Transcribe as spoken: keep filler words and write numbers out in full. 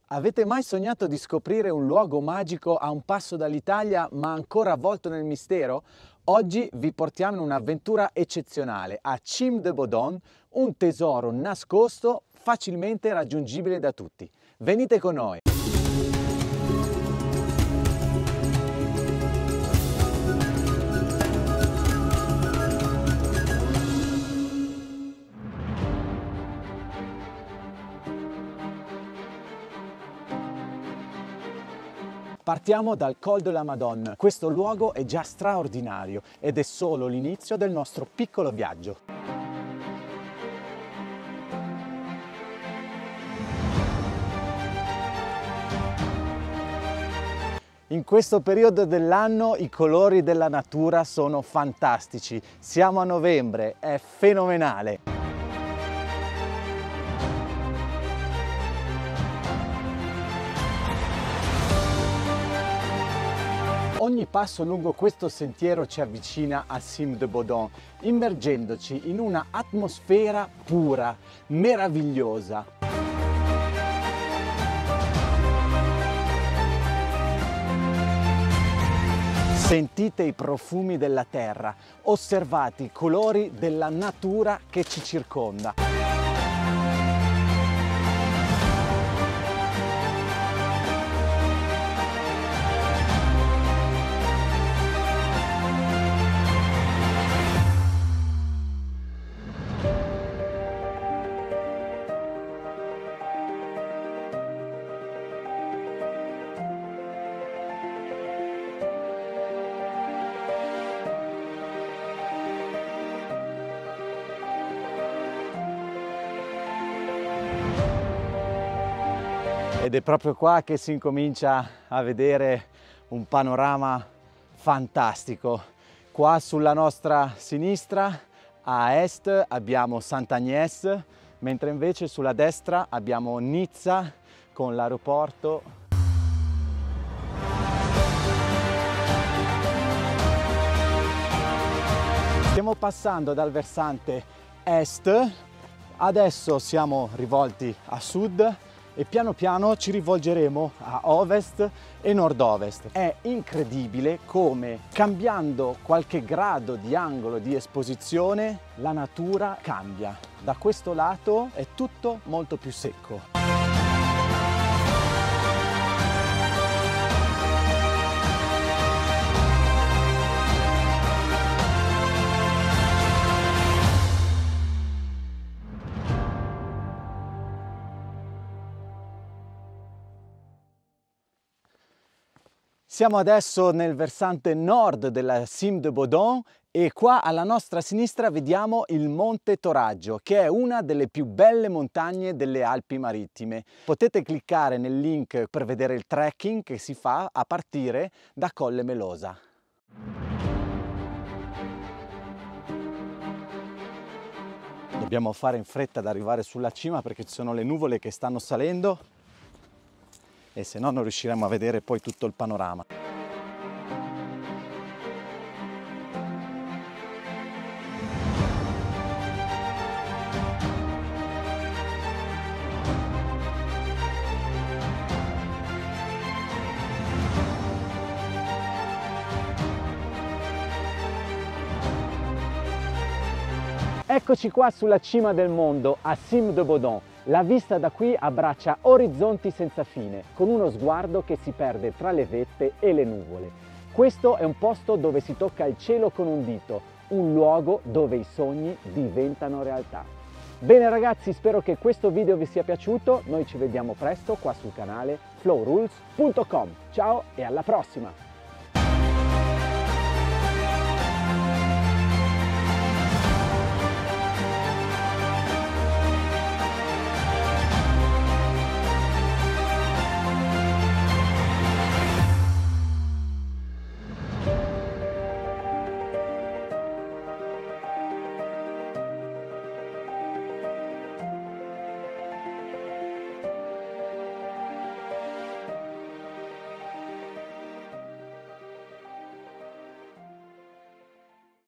Avete mai sognato di scoprire un luogo magico a un passo dall'Italia ma ancora avvolto nel mistero? Oggi vi portiamo in un'avventura eccezionale a Cime de Bodon, un tesoro nascosto facilmente raggiungibile da tutti. Venite con noi! Partiamo dal Col de la Madone. Questo luogo è già straordinario ed è solo l'inizio del nostro piccolo viaggio. In questo periodo dell'anno i colori della natura sono fantastici. Siamo a novembre, è fenomenale. Ogni passo lungo questo sentiero ci avvicina a Cime de Bodon, immergendoci in una atmosfera pura, meravigliosa. Sentite i profumi della terra, osservate i colori della natura che ci circonda. Ed è proprio qua che si incomincia a vedere un panorama fantastico. Qua sulla nostra sinistra, a est, abbiamo Sant'Agnès, mentre invece sulla destra abbiamo Nizza con l'aeroporto. Stiamo passando dal versante est, adesso siamo rivolti a sud e piano piano ci rivolgeremo a ovest e nord-ovest. È incredibile come, cambiando qualche grado di angolo di esposizione, la natura cambia. Da questo lato è tutto molto più secco. Siamo adesso nel versante nord della Cime de Bodon e qua alla nostra sinistra vediamo il Monte Toraggio, che è una delle più belle montagne delle Alpi Marittime. Potete cliccare nel link per vedere il trekking che si fa a partire da Colle Melosa. Dobbiamo fare in fretta ad arrivare sulla cima perché ci sono le nuvole che stanno salendo e se no non riusciremo a vedere poi tutto il panorama. Eccoci qua sulla cima del mondo, a Cime de Bodon. La vista da qui abbraccia orizzonti senza fine, con uno sguardo che si perde tra le vette e le nuvole. Questo è un posto dove si tocca il cielo con un dito, un luogo dove i sogni diventano realtà. Bene ragazzi, spero che questo video vi sia piaciuto, noi ci vediamo presto qua sul canale flow rules punto com. Ciao e alla prossima!